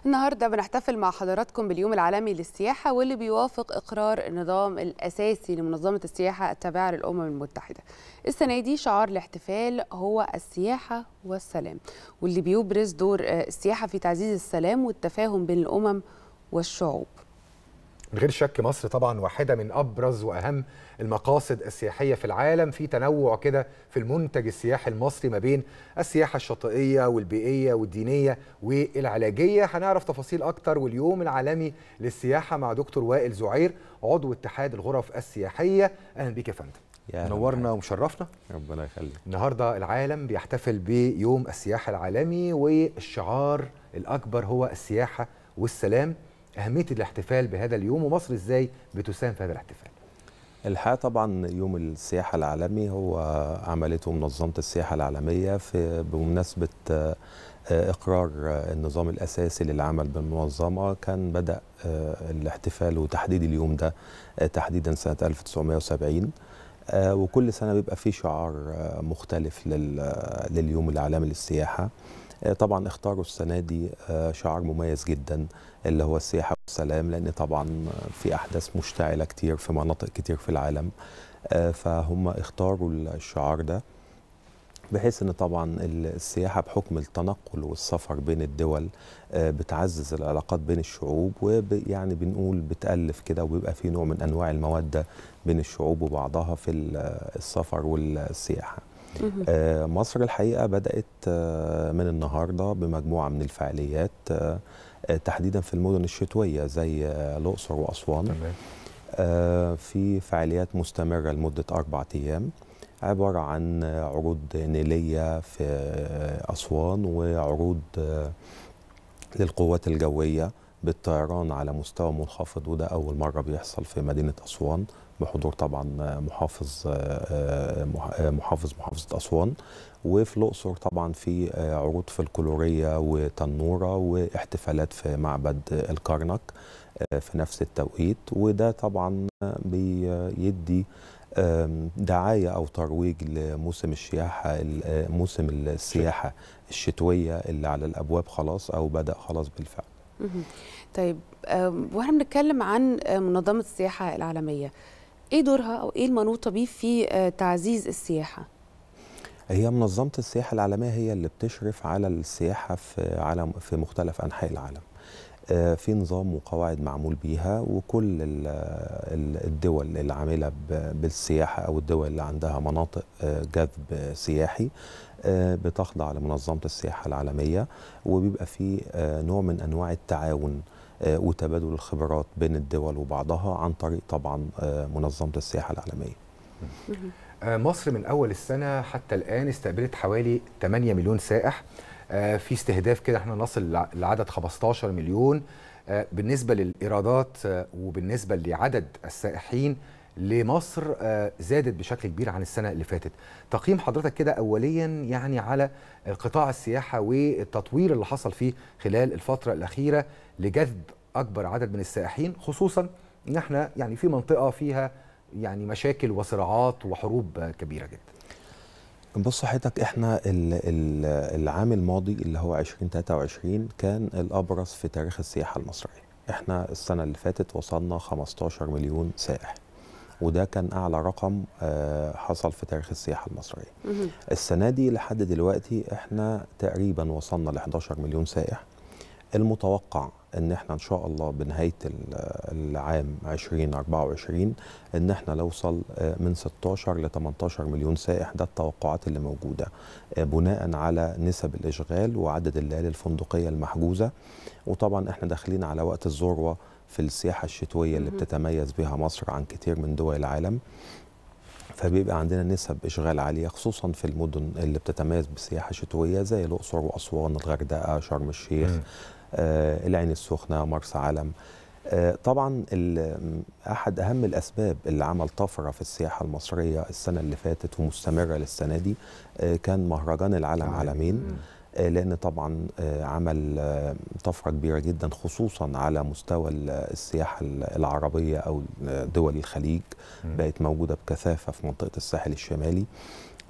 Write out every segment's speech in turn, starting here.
النهارده بنحتفل مع حضراتكم باليوم العالمي للسياحة، واللي بيوافق إقرار النظام الأساسي لمنظمة السياحة التابعة للأمم المتحدة. السنة دي شعار الاحتفال هو السياحة والسلام، واللي بيبرز دور السياحة في تعزيز السلام والتفاهم بين الأمم والشعوب. من غير شك مصر طبعا واحدة من أبرز وأهم المقاصد السياحية في العالم، في تنوع كده في المنتج السياحي المصري ما بين السياحة الشاطئية والبيئية والدينية والعلاجية. هنعرف تفاصيل أكتر واليوم العالمي للسياحة مع دكتور وائل زعير، عضو اتحاد الغرف السياحية. أهلا بيك يا فندم، نورنا ومشرفنا. ربنا يخليك. النهارده العالم بيحتفل بيوم السياحة العالمي، والشعار الأكبر هو السياحة والسلام. أهمية الاحتفال بهذا اليوم ومصر إزاي بتساهم في هذا الاحتفال؟ الحقيقة طبعا يوم السياحة العالمي هو عملته منظمة السياحة العالمية بمناسبة إقرار النظام الأساسي للعمل بالمنظمة. كان بدأ الاحتفال وتحديد اليوم ده تحديدا سنة 1970، وكل سنة بيبقى فيه شعار مختلف لليوم العالمي للسياحة. طبعا اختاروا السنة دي شعار مميز جدا اللي هو السياحة والسلام، لأن طبعا في أحداث مشتعلة كتير في مناطق كتير في العالم، فهم اختاروا الشعار ده بحيث ان طبعا السياحة بحكم التنقل والسفر بين الدول بتعزز العلاقات بين الشعوب، ويعني بنقول بتألف كده، وبيبقى في نوع من أنواع المودة بين الشعوب وبعضها في السفر والسياحة. مصر الحقيقة بدأت من النهاردة بمجموعة من الفعاليات تحديدا في المدن الشتوية زي الأقصر وأسوان. في فعاليات مستمرة لمدة 4 أيام، عبارة عن عروض نيلية في أسوان، وعروض للقوات الجوية بالطيران على مستوى منخفض، وده أول مرة بيحصل في مدينة أسوان بحضور طبعا محافظة أسوان. وفي الأقصر طبعا في عروض فلكلورية وتنورة واحتفالات في معبد الكرنك في نفس التوقيت، وده طبعا بيدي دعاية أو ترويج لموسم موسم السياحة الشتوية اللي على الأبواب خلاص أو بدأ خلاص بالفعل. طيب، واحنا بنتكلم عن منظمة السياحة العالمية، ايه دورها او ايه المنوط به في تعزيز السياحة؟ هي منظمة السياحة العالمية هي اللي بتشرف على السياحة في مختلف أنحاء العالم. في نظام وقواعد معمول بيها، وكل الدول اللي عاملة بالسياحة أو الدول اللي عندها مناطق جذب سياحي بتخضع لمنظمة السياحة العالمية، وبيبقى في نوع من أنواع التعاون وتبادل الخبرات بين الدول وبعضها عن طريق طبعا منظمة السياحة العالمية. مصر من أول السنة حتى الآن استقبلت حوالي 8 مليون سائح، في استهداف كده احنا نصل لعدد 15 مليون. بالنسبة للإيرادات وبالنسبة لعدد السائحين لمصر زادت بشكل كبير عن السنة اللي فاتت. تقييم حضرتك كده أوليا يعني على قطاع السياحة والتطوير اللي حصل فيه خلال الفترة الأخيرة لجذب أكبر عدد من السائحين، خصوصا إن احنا يعني في منطقة فيها يعني مشاكل وصراعات وحروب كبيرة جدا. بص حضرتك، احنا العام الماضي اللي هو 2023 كان الأبرز في تاريخ السياحة المصرية. احنا السنة اللي فاتت وصلنا 15 مليون سائح، وده كان أعلى رقم حصل في تاريخ السياحة المصرية. السنة دي لحد دلوقتي احنا تقريبا وصلنا ل 11 مليون سائح. المتوقع ان احنا ان شاء الله بنهاية العام 2024 ان احنا نوصل من 16 ل 18 مليون سائح. ده التوقعات اللي موجودة بناء على نسب الاشغال وعدد الليالي الفندقية المحجوزة. وطبعا احنا داخلين على وقت الذروة في السياحة الشتوية اللي بتتميز بها مصر عن كتير من دول العالم، فبيبقى عندنا نسب إشغال عالية خصوصا في المدن اللي بتتميز بسياحة شتوية زي الأقصر وأسوان، الغردقة، شرم الشيخ، العين السخنة، مرسى علم. طبعا أحد أهم الأسباب اللي عمل طفرة في السياحة المصرية السنة اللي فاتت ومستمرة للسنة دي كان مهرجان العالم عالمين، لأن طبعا عمل طفرة كبيرة جدا خصوصا على مستوى السياحة العربية أو دول الخليج، بقت موجودة بكثافة في منطقة الساحل الشمالي.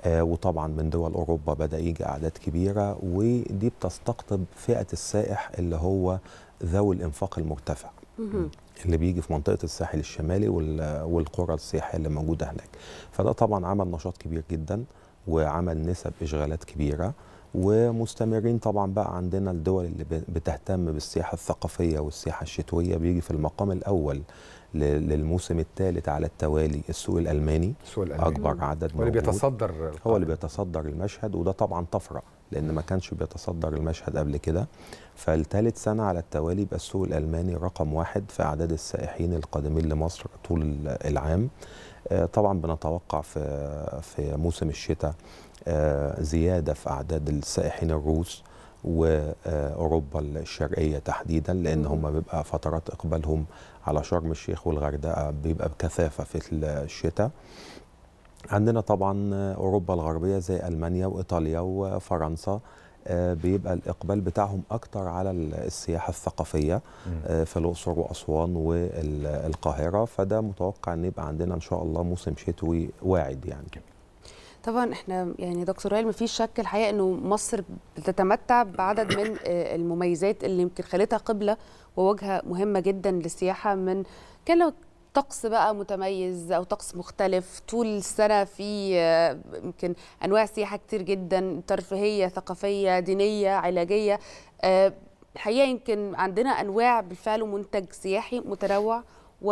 وطبعا من دول أوروبا بدأ يجي أعداد كبيرة، ودي بتستقطب فئة السائح اللي هو ذوي الإنفاق المرتفع اللي بيجي في منطقة الساحل الشمالي والقرى السياحية اللي موجودة هناك. فده طبعا عمل نشاط كبير جدا وعمل نسب إشغالات كبيرة، ومستمرين طبعا بقى عندنا الدول اللي بتهتم بالسياحة الثقافية والسياحة الشتوية. بيجي في المقام الأول للموسم الثالث على التوالي السوق الألماني، أكبر عدد هو اللي بيتصدر هو اللي بيتصدر المشهد، وده طبعا طفرة لأن ما كانش بيتصدر المشهد قبل كده. فالثالث سنة على التوالي يبقى السوق الألماني رقم 1 في أعداد السائحين القادمين لمصر طول العام. طبعا بنتوقع في موسم الشتاء زيادة في أعداد السائحين الروس وأوروبا الشرقية تحديدا، لأن هم بيبقى فترات إقبالهم على شرم الشيخ والغردقة بيبقى بكثافة في الشتاء. عندنا طبعا أوروبا الغربية زي ألمانيا وإيطاليا وفرنسا بيبقى الإقبال بتاعهم أكتر على السياحة الثقافية في الأقصر وأسوان والقاهرة. فده متوقع أن يبقى عندنا إن شاء الله موسم شتوي واعد يعني. طبعا احنا يعني دكتور وائل مفيش شك الحقيقه انه مصر بتتمتع بعدد من المميزات اللي يمكن خلتها قبله ووجهه مهمه جدا للسياحه، من كان لو طقس بقى متميز او طقس مختلف طول السنه، في يمكن انواع سياحه كتير جدا، ترفيهيه ثقافيه دينيه علاجيه. الحقيقه يمكن عندنا انواع بالفعل ومنتج سياحي متنوع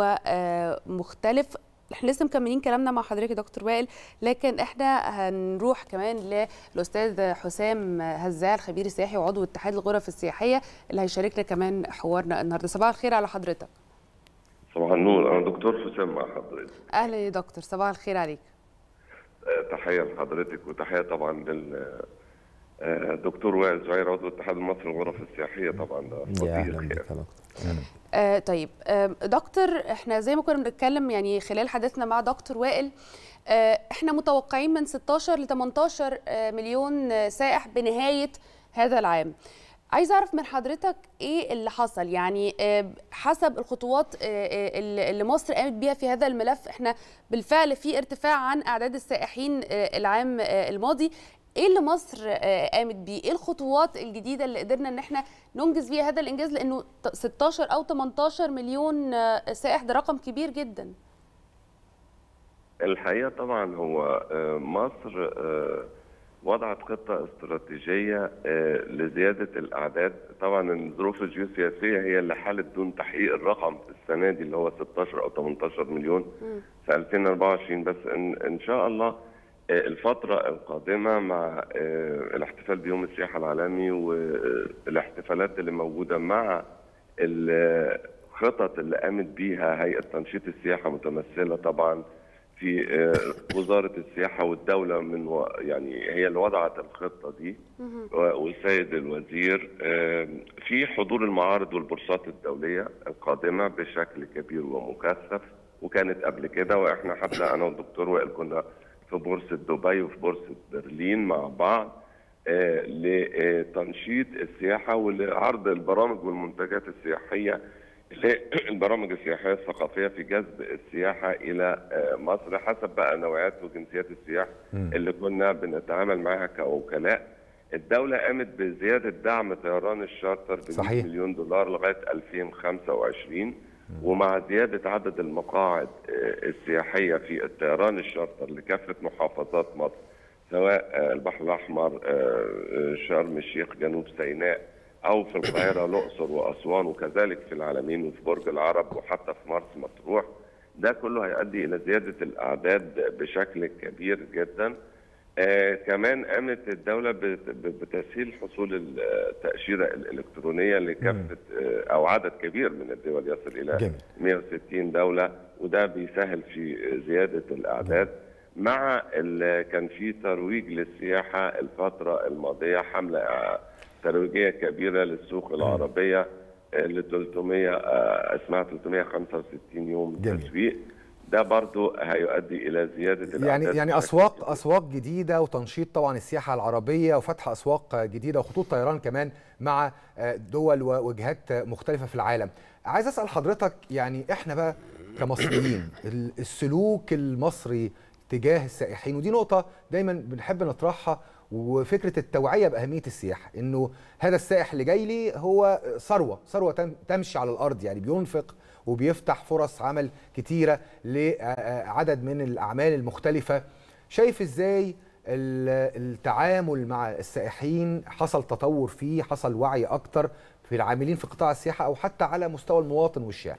ومختلف. احنا لسه مكملين كلامنا مع حضرتك يا دكتور وائل، لكن احنا هنروح كمان للاستاذ حسام هزاع الخبير السياحي وعضو اتحاد الغرف السياحيه اللي هيشاركنا كمان حوارنا النهارده. صباح الخير على حضرتك. صباح النور، انا دكتور حسام مع حضرتك. اهلا يا دكتور، صباح الخير عليك. تحيه لحضرتك وتحيه طبعا للدكتور وائل زهير عضو الاتحاد المصري للغرف السياحيه. طبعا ده يا اهلا بك يا دكتور. طيب دكتور، احنا زي ما كنا بنتكلم يعني خلال حديثنا مع دكتور وائل، احنا متوقعين من 16 ل 18 مليون سائح بنهايه هذا العام. عايز اعرف من حضرتك ايه اللي حصل، يعني حسب الخطوات اللي مصر قامت بيها في هذا الملف. احنا بالفعل في ارتفاع عن اعداد السائحين العام الماضي. ايه اللي مصر قامت بيه؟ ايه الخطوات الجديده اللي قدرنا ان احنا ننجز بيها هذا الانجاز؟ لانه 16 او 18 مليون سائح ده رقم كبير جدا. الحقيقه طبعا هو مصر وضعت خطه استراتيجيه لزياده الاعداد. طبعا الظروف الجيوسياسيه هي اللي حالت دون تحقيق الرقم في السنه دي اللي هو 16 او 18 مليون في 2024. بس ان شاء الله الفترة القادمة مع الاحتفال بيوم السياحة العالمي والاحتفالات اللي موجودة مع الخطط اللي قامت بيها هيئة تنشيط السياحة متمثلة طبعا في وزارة السياحة والدولة، من يعني هي اللي وضعت الخطة دي، والسيد الوزير، في حضور المعارض والبورصات الدولية القادمة بشكل كبير ومكثف. وكانت قبل كده، واحنا حتى انا والدكتور وائل كنا في بورصة دبي وفي بورصة برلين مع بعض لتنشيط السياحة ولعرض البرامج والمنتجات السياحية، البرامج السياحية الثقافية في جذب السياحة إلى مصر حسب بقى نوعيات وجنسيات السياح اللي كنا بنتعامل معها كوكلاء. الدولة قامت بزيادة دعم طيران الشارتر ب 100 مليون دولار لغاية 2025، ومع زيادة عدد المقاعد السياحية في الطيران الشارتر لكافة محافظات مصر، سواء البحر الأحمر، شرم الشيخ، جنوب سيناء، أو في القاهرة الأقصر وأسوان، وكذلك في العلمين وفي برج العرب وحتى في مرسى مطروح. ده كله هيؤدي إلى زيادة الأعداد بشكل كبير جدا. كمان قامت الدولة بتسهيل حصول التأشيرة الإلكترونية لكافة أو عدد كبير من الدول يصل إلى 160 دولة، وده بيسهل في زيادة الأعداد. مع كان في ترويج للسياحة الفترة الماضية، حملة ترويجية كبيرة للسوق العربية ل 300 اسمها 365 يوم تسويق. ده برضو هيؤدي الى زياده يعني اسواق جديده وتنشيط طبعا السياحه العربيه وفتح اسواق جديده وخطوط طيران كمان مع دول ووجهات مختلفه في العالم. عايز اسال حضرتك، يعني احنا بقى كمصريين السلوك المصري تجاه السائحين، ودي نقطه دايما بنحب نطرحها، وفكره التوعيه باهميه السياحه، انه هذا السائح اللي جاي لي هو ثروه تمشي على الارض، يعني بينفق وبيفتح فرص عمل كتيره لعدد من الاعمال المختلفه. شايف ازاي التعامل مع السائحين حصل تطور فيه، حصل وعي اكتر في العاملين في قطاع السياحه او حتى على مستوى المواطن والشارع؟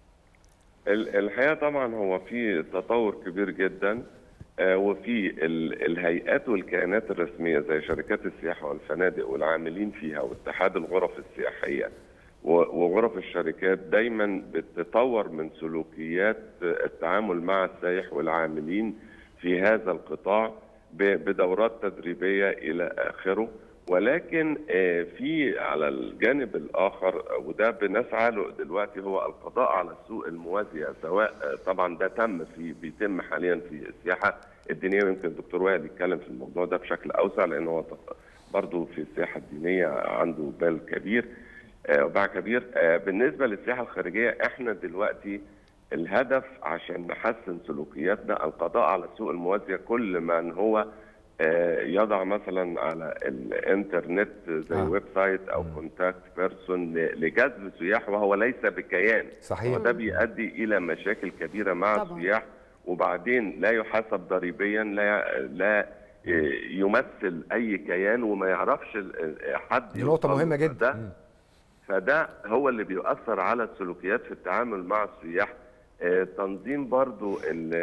الحقيقه طبعا هو في تطور كبير جدا، وفي الهيئات والكيانات الرسميه زي شركات السياحه والفنادق والعاملين فيها واتحاد الغرف السياحيه وغرف الشركات دايما بتطور من سلوكيات التعامل مع السائح والعاملين في هذا القطاع بدورات تدريبيه الى اخره. ولكن في على الجانب الاخر، وده بنسعى له دلوقتي، هو القضاء على السوق الموازيه، سواء طبعا ده بيتم حاليا في السياحه الدينيه، ويمكن الدكتور وائل يتكلم في الموضوع ده بشكل اوسع لانه هو برضه في السياحه الدينيه عنده بال كبير وباع كبير. بالنسبه للسياحه الخارجيه، احنا دلوقتي الهدف عشان نحسن سلوكياتنا القضاء على السوق الموازيه. كل من هو يضع مثلا على الانترنت زي ويب سايت او كونتاكت بيرسون لجذب سياح وهو ليس بكيان، صحيح، وده بيؤدي الى مشاكل كبيره مع السياح، وبعدين لا يحاسب ضريبيا، لا يمثل اي كيان وما يعرفش حد. دي نقطه مهمه جدا. فده هو اللي بيؤثر على السلوكيات في التعامل مع السياح. تنظيم برضو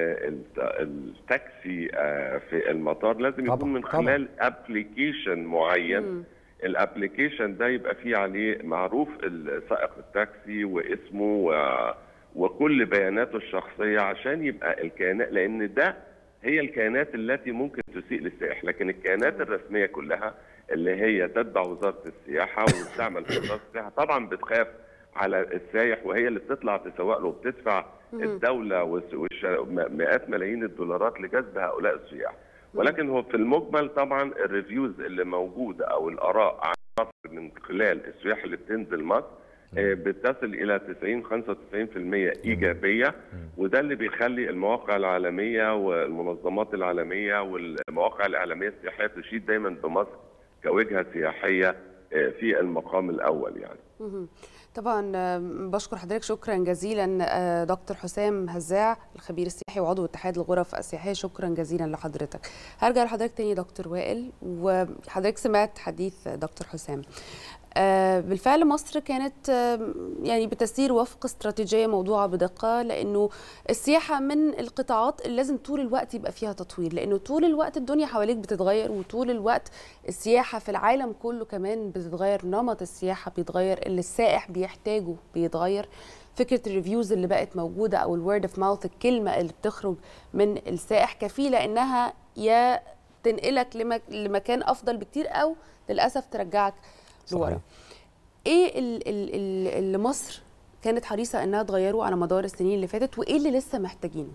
التاكسي في المطار لازم يكون من خلال ابلكيشن معين. الابلكيشن ده يبقى فيه عليه معروف سائق التاكسي واسمه وكل بياناته الشخصية، عشان يبقى الكيانات، لأن ده هي الكيانات التي ممكن تسيء للسائح. لكن الكيانات الرسمية كلها اللي هي تتبع وزارة السياحة وتعمل في وزارة السياحة طبعا بتخاف على السائح، وهي اللي بتطلع تسوق له وبتدفع الدولة مئات ملايين الدولارات لجذب هؤلاء السياح. ولكن هو في المجمل طبعا الريفيوز اللي موجودة أو الآراء عن مصر من خلال السياح اللي بتنزل مصر بتصل إلى 90-95% إيجابية، وده اللي بيخلي المواقع العالمية والمنظمات العالمية والمواقع الإعلامية السياحية تشيد دايما بمصر كوجهة سياحية في المقام الأول يعني. طبعا بشكر حضرتك شكرا جزيلا دكتور حسام هزاع الخبير السياحي وعضو اتحاد الغرف السياحيه، شكرا جزيلا لحضرتك. هرجع لحضرتك تاني دكتور وائل، وحضرتك سمعت حديث دكتور حسام. بالفعل مصر كانت يعني بتسير وفق استراتيجية موضوعة بدقة، لأنه السياحة من القطاعات اللي لازم طول الوقت يبقى فيها تطوير، لأنه طول الوقت الدنيا حواليك بتتغير، وطول الوقت السياحة في العالم كله كمان بتتغير، نمط السياحة بيتغير، اللي السائح بيحتاجه بيتغير. فكرة الريفيوز اللي بقت موجودة أو الورد اوف ماوث، الكلمة اللي بتخرج من السائح كفيلة إنها يا تنقلك لمكان أفضل بكتير أو للأسف ترجعك لورا. ايه اللي مصر كانت حريصه انها تغيره على مدار السنين اللي فاتت، وايه اللي لسه محتاجينه؟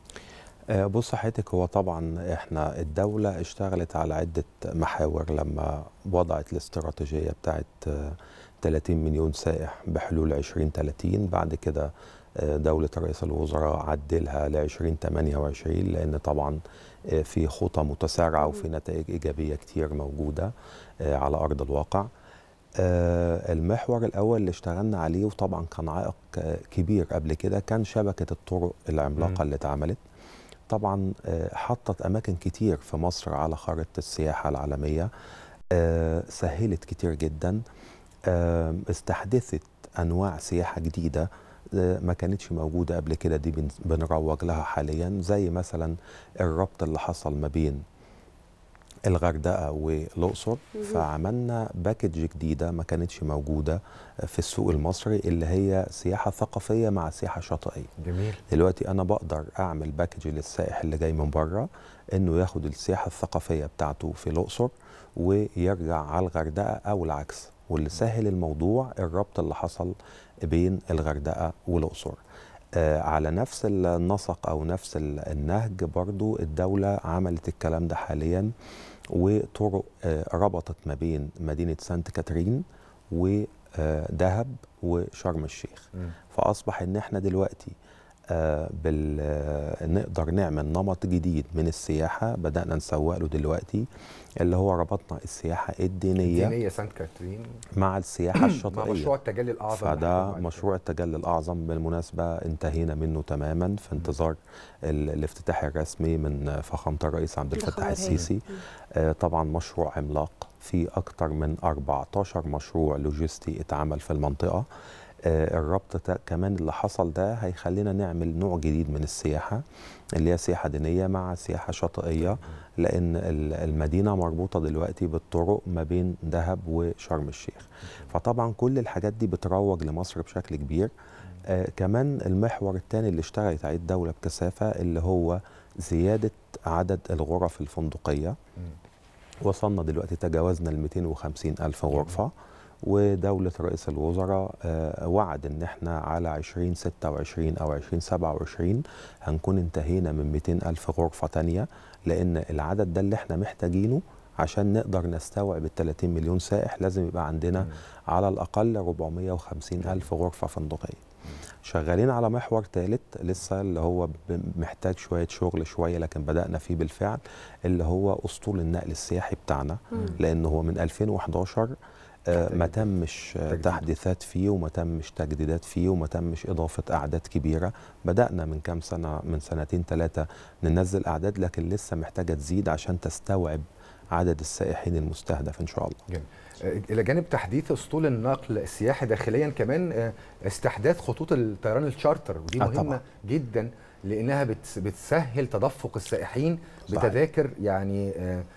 بص حضرتك، هو طبعا احنا الدوله اشتغلت على عده محاور لما وضعت الاستراتيجيه بتاعت 30 مليون سائح بحلول 2030. بعد كده دولة رئيس الوزراء عدلها ل 2028، لأن طبعا في خطى متسارعة وفي نتائج إيجابية كتير موجودة على أرض الواقع. المحور الأول اللي اشتغلنا عليه وطبعا كان عائق كبير قبل كده كان شبكة الطرق العملاقة اللي اتعملت. طبعا حطت أماكن كتير في مصر على خارطة السياحة العالمية، سهلت كتير جدا، استحدثت أنواع سياحة جديدة ما كانتش موجودة قبل كده، دي بنروج لها حاليا، زي مثلا الربط اللي حصل ما بين الغردقة والأقصر. فعملنا باكج جديدة ما كانتش موجودة في السوق المصري، اللي هي سياحة ثقافية مع سياحة شاطئية. جميل. دلوقتي أنا بقدر أعمل باكج للسائح اللي جاي من بره، إنه ياخد السياحة الثقافية بتاعته في الأقصر ويرجع على الغردقة أو العكس. واللي سهل الموضوع الربط اللي حصل بين الغردقة والأقصر. على نفس النسق أو نفس النهج برضو الدولة عملت الكلام ده حاليا، وطرق ربطت ما بين مدينة سانت كاترين ودهب وشرم الشيخ. فأصبح إن احنا دلوقتي نقدر نعمل نمط جديد من السياحة بدأنا نسوق له دلوقتي، اللي هو ربطنا السياحة الدينية سانت كاترين مع السياحة الشاطئية مع مشروع التجلي الأعظم. فده مشروع التجلي الأعظم بالمناسبة انتهينا منه تماما في انتظار الافتتاح الرسمي من فخامة الرئيس عبد الفتاح السيسي. طبعا مشروع عملاق في أكثر من 14 مشروع لوجستي اتعمل في المنطقة. الربط كمان اللي حصل ده هيخلينا نعمل نوع جديد من السياحة اللي هي سياحة دينية مع سياحة شاطئية، لأن المدينة مربوطة دلوقتي بالطرق ما بين دهب وشرم الشيخ. فطبعا كل الحاجات دي بتروج لمصر بشكل كبير. كمان المحور الثاني اللي اشتغلت عليه الدولة بكثافة اللي هو زيادة عدد الغرف الفندقية. وصلنا دلوقتي تجاوزنا ال 250 ألف غرفة، ودولة رئيس الوزراء وعد ان احنا على 2026 او 2027 هنكون انتهينا من 200 ألف غرفة تانية، لان العدد ده اللي احنا محتاجينه عشان نقدر نستوعب ال 30 مليون سائح. لازم يبقى عندنا على الأقل 450 ألف غرفة فندقية. شغالين على محور ثالث لسه اللي هو محتاج شوية شغل شوية، لكن بدأنا فيه بالفعل، اللي هو أسطول النقل السياحي بتاعنا، لأنه هو من 2011 ما تمش تحديثات فيه وما تمش تجديدات فيه وما تمش إضافة أعداد كبيرة. بدأنا من كام سنة، من سنتين ثلاثة ننزل أعداد، لكن لسه محتاجة تزيد عشان تستوعب عدد السائحين المستهدف إن شاء الله. جميل. إلى جانب تحديث أسطول النقل السياحي داخليا، كمان استحداث خطوط الطيران الشارتر، ودي مهمة طبعا جدا لأنها بتسهل تدفق السائحين بتذاكر يعني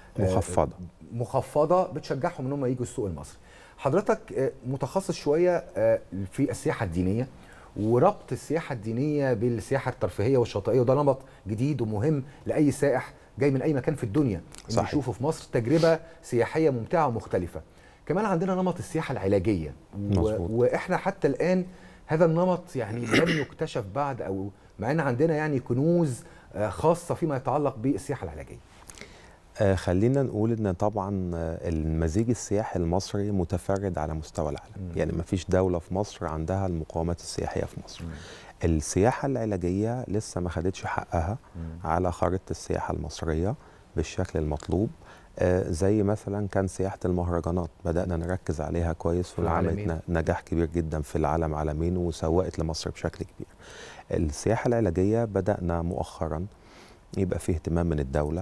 مخفضة بتشجعهم إنهم يجوا السوق المصري. حضرتك متخصص شوية في السياحة الدينية وربط السياحة الدينية بالسياحة الترفيهية والشاطئية، وده نمط جديد ومهم لأي سائح جاي من أي مكان في الدنيا إنه يشوفه في مصر تجربة سياحية ممتعة ومختلفة. كمان عندنا نمط السياحة العلاجية وإحنا حتى الآن هذا النمط يعني لم يكتشف بعد، أو مع أن عندنا يعني كنوز خاصة فيما يتعلق بالسياحة العلاجية. خلينا نقول ان طبعا المزيج السياحي المصري متفرد على مستوى العالم. يعني ما فيش دولة في مصر عندها المقومات السياحية في مصر. السياحة العلاجية لسه ما خدتش حقها على خارطة السياحة المصرية بالشكل المطلوب. زي مثلا كان سياحة المهرجانات بدأنا نركز عليها كويس وعملت نجاح كبير جدا في العالم عالمين وسوقت لمصر بشكل كبير. السياحة العلاجية بدأنا مؤخرا يبقى فيه اهتمام من الدولة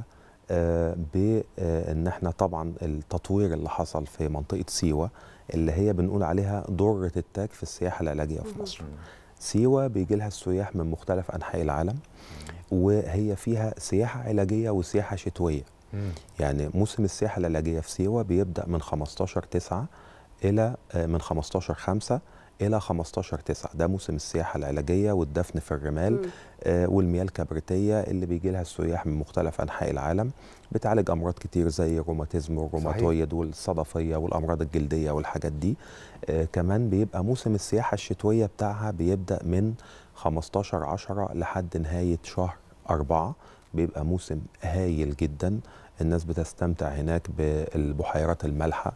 بان احنا طبعا التطوير اللي حصل في منطقة سيوة اللي هي بنقول عليها درة التاج في السياحة العلاجية في مصر. سيوة بيجي لها السياح من مختلف أنحاء العالم، وهي فيها سياحة علاجية وسياحة شتوية. يعني موسم السياحة العلاجية في سيوة بيبدأ من 15/9 إلى من 15/5 إلى 15/9. ده موسم السياحة العلاجية والدفن في الرمال والمياه الكبريتية اللي بيجي لها السياح من مختلف أنحاء العالم، بتعالج أمراض كتير زي الروماتيزم والروماتويد والصدفية والأمراض الجلدية والحاجات دي. كمان بيبقى موسم السياحة الشتوية بتاعها بيبدأ من 15/10 لحد نهاية شهر 4. بيبقى موسم هايل جدا، الناس بتستمتع هناك بالبحيرات المالحة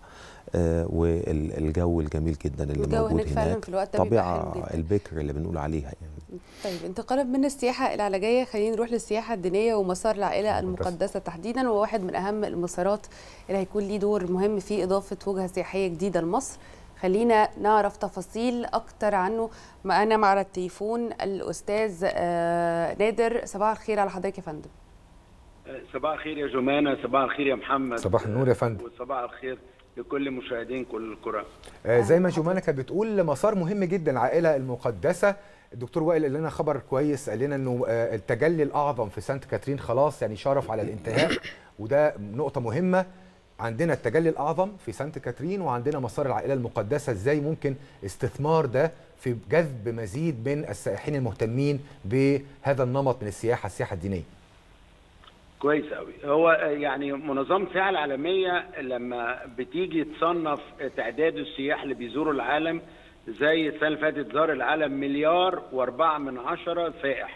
والجو الجميل جدا اللي موجود هناك، في الوقت طبيعة البكر اللي بنقول عليها يعني. طيب انتقالا من السياحة العلاجية خلينا نروح للسياحة الدينية ومسار العائلة المقدسة تحديدا، وهو واحد من أهم المسارات اللي هيكون ليه دور مهم في إضافة وجهة سياحية جديدة لمصر. خلينا نعرف تفاصيل أكتر عنه. معنا على التليفون الأستاذ نادر. صباح الخير على حضرتك يا فندم. صباح الخير يا جمانة، صباح الخير يا محمد. صباح النور يا فندم. وصباح الخير لكل مشاهدين كل القرى. زي ما جمانة كانت بتقول مسار مهم جدا العائلة المقدسة. الدكتور وائل قال لنا خبر كويس، قال لنا انه التجلي الأعظم في سانت كاترين خلاص يعني شرف على الانتهاء، وده نقطة مهمة. عندنا التجلي الأعظم في سانت كاترين وعندنا مسار العائلة المقدسة. ازاي ممكن استثمار ده في جذب مزيد من السائحين المهتمين بهذا النمط من السياحة الدينية؟ كويس قوي. هو يعني منظمة السياحة العالمية لما بتيجي تصنف تعداد السياح اللي بيزوروا العالم، زي السنة اللي فاتت زار العالم 1.4 سائح.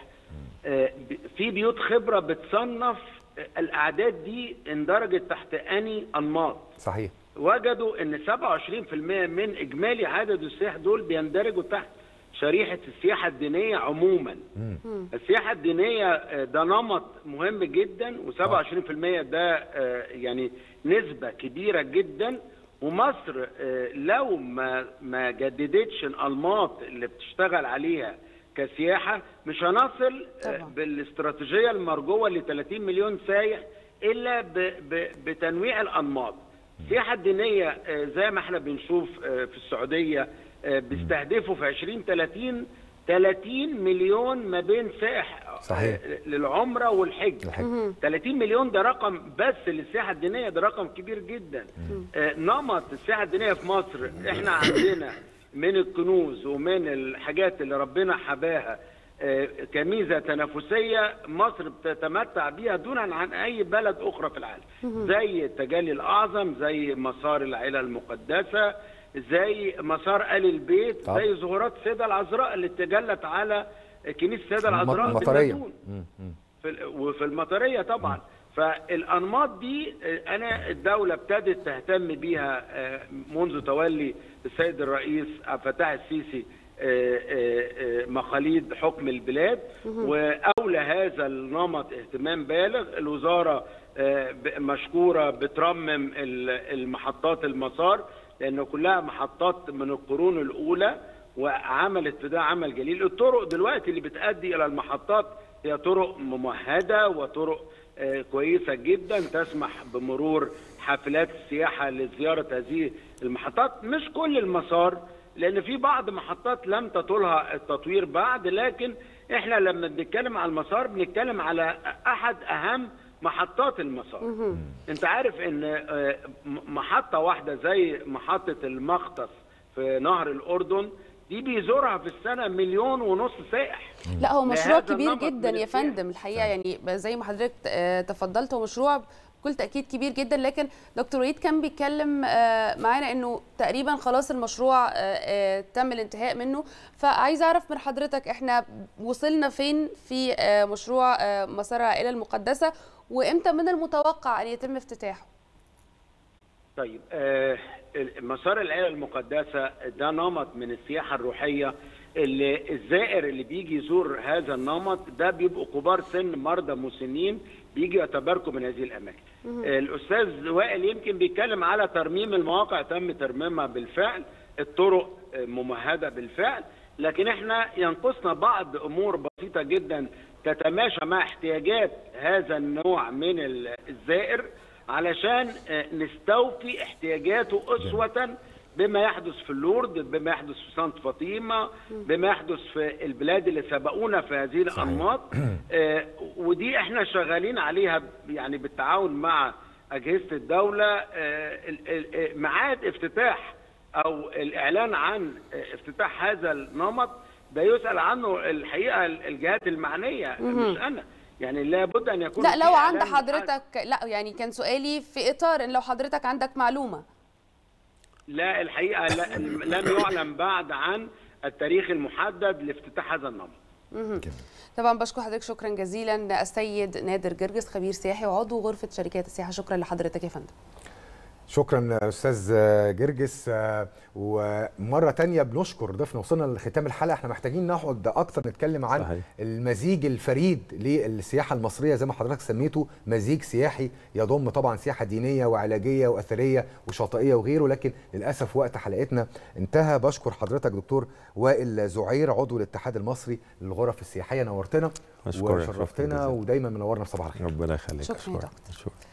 في بيوت خبرة بتصنف الأعداد دي اندرجت تحت أني أنماط. صحيح. وجدوا ان 27% من اجمالي عدد السياح دول بيندرجوا تحت شريحه السياحه الدينيه عموما. السياحه الدينيه ده نمط مهم جدا، و27% ده يعني نسبه كبيره جدا. ومصر لو ما جددتش الانماط اللي بتشتغل عليها كسياحه مش هنصل بالاستراتيجيه المرجوه ل 30 مليون سايح الا بتنويع الانماط. السياحه الدينيه زي ما احنا بنشوف في السعوديه بيستهدفوا في 2030 30 مليون ما بين سائح صحيح. للعمره والحج. 30 مليون ده رقم بس للسياحه الدينيه، ده رقم كبير جدا. نمط السياحه الدينيه في مصر احنا عندنا من الكنوز ومن الحاجات اللي ربنا حباها كميزه تنافسيه مصر بتتمتع بيها دونا عن اي بلد اخرى في العالم، زي التجلي الاعظم، زي مسار العائله المقدسه، زي مسار آل البيت، زي ظهورات السيده العذراء اللي تجلت على كنيسه السيده العذراء المطريه وفي المطريه طبعا. فالانماط دي انا الدوله ابتدت تهتم بيها منذ تولي السيد الرئيس عبد الفتاح السيسي مخاليد حكم البلاد، واولى هذا النمط اهتمام بالغ. الوزاره مشكوره بترمم المحطات المسار لانه كلها محطات من القرون الاولى، وعملت في ده عمل جليل. الطرق دلوقتي اللي بتؤدي الى المحطات هي طرق ممهده وطرق كويسه جدا تسمح بمرور حافلات السياحه لزياره هذه المحطات. مش كل المسار، لان في بعض محطات لم تطولها التطوير بعد، لكن احنا لما بنتكلم على المسار بنتكلم على احد اهم محطات المسار. انت عارف ان محطه واحده زي محطه المختص في نهر الاردن دي بيزورها في السنه 1.5 مليون سائح. لا هو مشروع كبير جدا يا فندم الحقيقه، يعني زي ما حضرتك تفضلت هو مشروع بكل تاكيد كبير جدا. لكن دكتور وليد كان بيتكلم معانا انه تقريبا خلاص المشروع تم الانتهاء منه، فعايز اعرف من حضرتك احنا وصلنا فين في مشروع مسار العائله المقدسه، وامتى من المتوقع ان يتم افتتاحه؟ طيب مسار العائله المقدسه ده نمط من السياحه الروحيه اللي الزائر اللي بيجي يزور هذا النمط ده بيبقوا كبار سن، مرضى مسنين بيجي يتباركوا من هذه الاماكن. الاستاذ وائل يمكن بيتكلم على ترميم المواقع، تم ترميمها بالفعل، الطرق ممهده بالفعل، لكن احنا ينقصنا بعض امور بسيطه جدا تتماشى مع احتياجات هذا النوع من الزائر علشان نستوفي احتياجاته أسوة بما يحدث في اللورد، بما يحدث في سانت فاطمة، بما يحدث في البلاد اللي سبقونا في هذه الأنماط. ودي احنا شغالين عليها يعني بالتعاون مع أجهزة الدولة. ميعاد افتتاح أو الإعلان عن افتتاح هذا النمط ده يسأل عنه الحقيقة الجهات المعنية مش أنا، يعني لابد ان يكون لا لو عند حضرتك لا يعني كان سؤالي في اطار ان لو حضرتك عندك معلومه. لا الحقيقه لم يعلن بعد عن التاريخ المحدد لافتتاح هذا النمط. طبعا بشكر حضرتك شكرا جزيلا السيد نادر جرجس خبير سياحي وعضو غرفه شركات السياحه. شكرا لحضرتك يا فندم. شكرا استاذ جرجس. ومره تانية بنشكر ضيفنا. وصلنا لختام الحلقه، احنا محتاجين نقعد اكتر نتكلم عن صحيح. المزيج الفريد للسياحه المصريه زي ما حضرتك سميته، مزيج سياحي يضم طبعا سياحه دينيه وعلاجيه واثريه وشاطئيه وغيره، لكن للاسف وقت حلقتنا انتهى. بشكر حضرتك دكتور وائل زعير عضو الاتحاد المصري للغرف السياحيه، نورتنا وشرفتنا ودايما منورنا في صباح الخير. ربنا يخليك. شكرا.